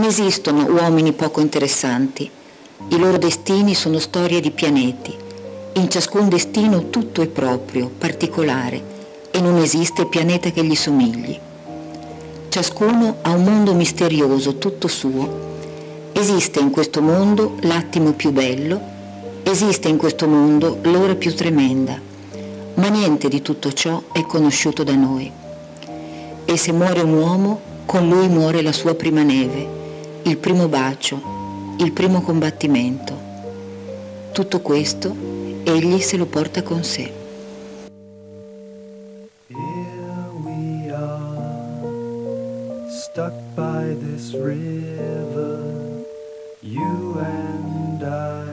esistono uomini poco interessanti. I loro destini sono storie di pianeti. In ciascun destino tutto è proprio, particolare, e non esiste pianeta che gli somigli. Ciascuno ha un mondo misterioso, tutto suo. Esiste in questo mondo l'attimo più bello, esiste in questo mondo l'ora più tremenda, ma niente di tutto ciò è conosciuto da noi. E se muore un uomo, con lui muore la sua prima neve, il primo bacio, il primo combattimento. Tutto questo egli se lo porta con sé. Stuck by this river, you and I.